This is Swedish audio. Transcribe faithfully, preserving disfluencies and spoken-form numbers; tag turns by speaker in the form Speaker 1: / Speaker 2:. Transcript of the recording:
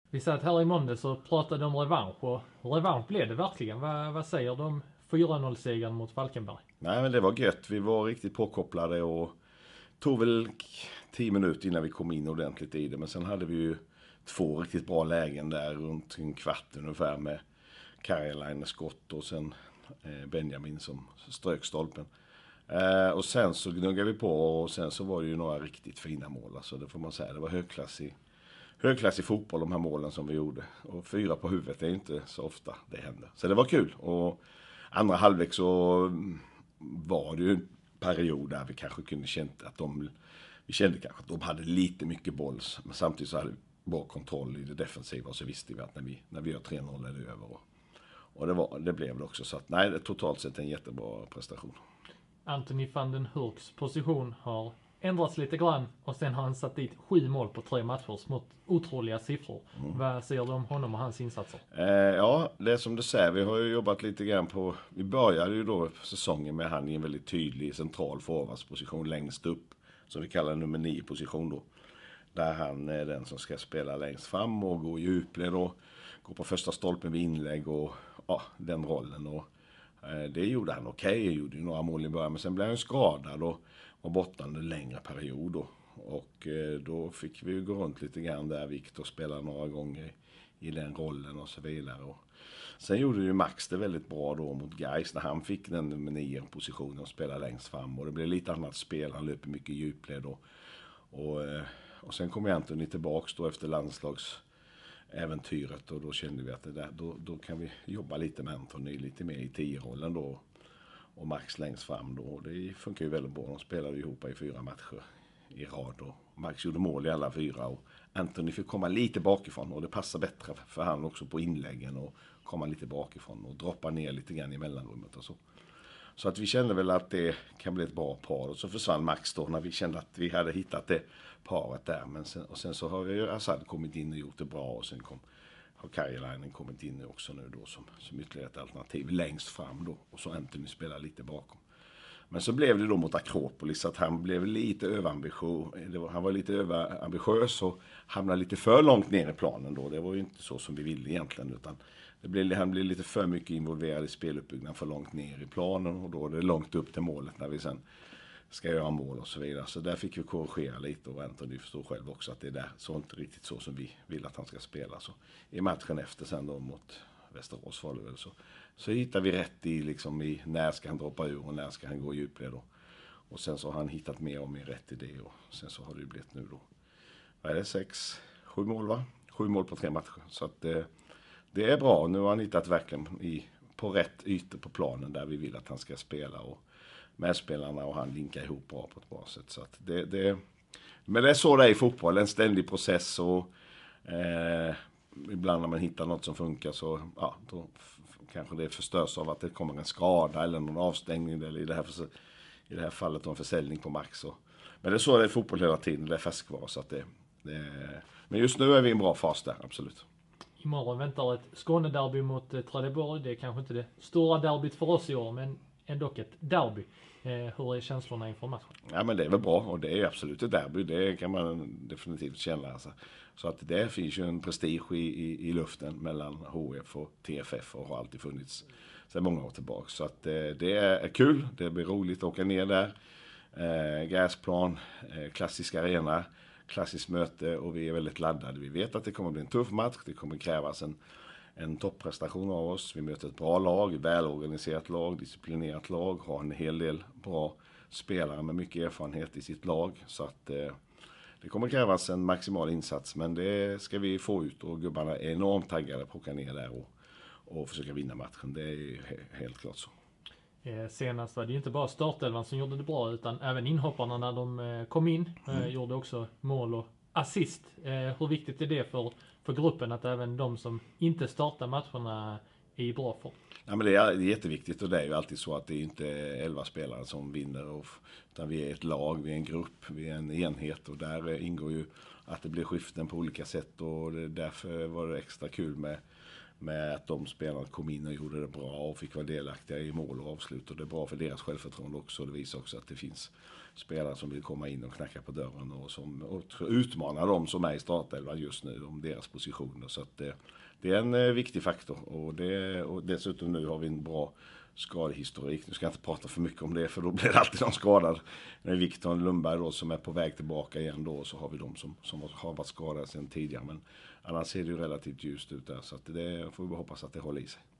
Speaker 1: Vi satt här i måndags och pratade om revansch och revansch blev det verkligen. Vad, vad säger du om fyra noll-segern mot Falkenberg?
Speaker 2: Nej, men det var gött. Vi var riktigt påkopplade och tog väl k- tio minuter innan vi kom in ordentligt i det. Men sen hade vi ju två riktigt bra lägen där runt en kvart ungefär med Karjalainen skott och sen eh, Benjamin som strök stolpen. Eh, och sen så gnuggade vi på och sen så var det ju några riktigt fina mål. Alltså det får man säga. Det var högklassig, högklassig fotboll de här målen som vi gjorde. Och fyra på huvudet är inte så ofta det händer. Så det var kul. Och andra halvlek så mm, var det ju en period där vi kanske kunde känt att de, vi kände kanske att de hade lite mycket boll. Men samtidigt så hade vi bra kontroll i det defensiva och så visste vi att när vi, när vi gör tre noll är det över. Och, och det, var, det blev det också. Så att nej, det är totalt sett en jättebra prestation.
Speaker 1: Anthony van den Hurks position har ändrats lite grann och sen har han satt dit sju mål på tre matcher, smått otroliga siffror.
Speaker 2: Mm.
Speaker 1: Vad säger du om honom och hans insatser?
Speaker 2: Eh, ja, det är som du säger. Vi har ju jobbat lite grann på... Vi började ju då säsongen med han i en väldigt tydlig central forwardsposition längst upp. Som vi kallar nummer nio position då. Där han är den som ska spela längst fram och gå i djupled och gå på första stolpen vid inlägg och ja, den rollen. Och, eh, det gjorde han okej. Okay. Gjorde ju några mål i början men sen blev han skadad och var borta en längre period då. Och eh, då fick vi ju gå runt lite grann där Victor spelade några gånger i den rollen och så vidare. Och sen gjorde ju Max det väldigt bra då mot Gais när han fick den nummer nio positionen och spelade längst fram. Och det blev lite annat spel, han löper mycket djupled och, och, och sen kom Anthony tillbaks då efter landslagsäventyret och då kände vi att det där, då, då kan vi jobba lite med Anthony, lite mer i tio-rollen då. Och Max längst fram då. Och det funkar ju väldigt bra. De spelade ihop i fyra matcher i rad. Och Max gjorde mål i alla fyra. Och Anthony fick komma lite bakifrån. Och det passar bättre för han också på inläggen. Och komma lite bakifrån. Och droppa ner lite grann i mellanrummet och så. Så att vi kände väl att det kan bli ett bra par. Och så försvann Max då när vi kände att vi hade hittat det paret där. Men sen, och sen så har ju Assad kommit in och gjort det bra. Och sen kom... har Karjalainen kommit in också nu då som, som ytterligare ett alternativ längst fram då. Och så Anthony spelar lite bakom. Men så blev det då mot Akropolis att han blev lite överambitiös. Han var lite överambitiös och hamnade lite för långt ner i planen då. Det var ju inte så som vi ville egentligen utan det blev, han blev lite för mycket involverad i speluppbyggnaden för långt ner i planen. Och då är det långt upp till målet när vi sen ska göra mål och så vidare. Så där fick vi korrigera lite och Anthony förstår själv också att det är där så inte riktigt så som vi vill att han ska spela. Så i matchen efter sen då mot Västerås var det väl så. Så hittar vi rätt i liksom i när ska han droppa ur och när ska han gå i djupled då. Och sen så har han hittat mer och mer rätt i det och sen så har det ju blivit nu då. Vad är det? Sex, sju mål va? Sju mål på tre matcher. Så att det, det är bra. Nu har han hittat verkligen i, på rätt ytor på planen där vi vill att han ska spela och medspelarna och han linkar ihop bra på ett bra sätt. Så att det, det, men det är så det är i fotboll, en ständig process och eh, ibland när man hittar något som funkar så ja, då f- kanske det förstörs av att det kommer en skada eller någon avstängning eller i det här, för, i det här fallet en försäljning på Max. Och, men det är så det är i fotboll hela tiden, det är färskvara så att det, det men just nu är vi i en bra fas där, absolut.
Speaker 1: Imorgon väntar ett Skånederby mot eh, Trelleborg. Det är kanske inte det stora derbyt för oss i år men ändå ett derby. Eh, hur är känslorna inför matchen?
Speaker 2: Ja men det är väl bra och det är absolut ett derby, det kan man definitivt känna. Alltså. Så att det finns ju en prestige i, i, i luften mellan H F och T F F och har alltid funnits sedan många år tillbaka. Så att eh, det är kul, det blir roligt att åka ner där. Eh, gräsplan, eh, klassisk arena, klassiskt möte och vi är väldigt laddade. Vi vet att det kommer bli en tuff match, det kommer krävas en En topprestation av oss. Vi möter ett bra lag, ett välorganiserat lag, disciplinerat lag. Har en hel del bra spelare med mycket erfarenhet i sitt lag. Så att eh, det kommer krävas en maximal insats. Men det ska vi få ut och gubbarna är enormt taggade på att åka ner där och, och försöka vinna matchen. Det är ju he- helt klart så.
Speaker 1: Eh, senast var det ju inte bara startelvan som gjorde det bra utan även inhopparna när de eh, kom in eh,
Speaker 2: Mm.
Speaker 1: gjorde också mål och assist. Eh, hur viktigt är det för, för gruppen att även de som inte startar matcherna är i bra form?
Speaker 2: Ja, men det, är, det är jätteviktigt och det är ju alltid så att det är inte elva spelare som vinner och, utan vi är ett lag, vi är en grupp, vi är en enhet och där ingår ju att det blir skiften på olika sätt och det, därför var det extra kul med med att de spelarna kom in och gjorde det bra och fick vara delaktiga i mål och avslut. Och det är bra för deras självförtroende också. Det visar också att det finns spelare som vill komma in och knacka på dörren och som och utmanar dem som är i startelvan just nu om deras positioner. Så att det, det är en eh, viktig faktor. Och, det, och dessutom nu har vi en bra skadehistorik. Nu ska jag inte prata för mycket om det för då blir det alltid någon skadad. Det är Victor Lundberg då som är på väg tillbaka igen då, och så har vi de som, som har varit skadade sedan tidigare. Men annars ser det ju relativt ljust ut där, så att det får vi hoppas att det håller i sig.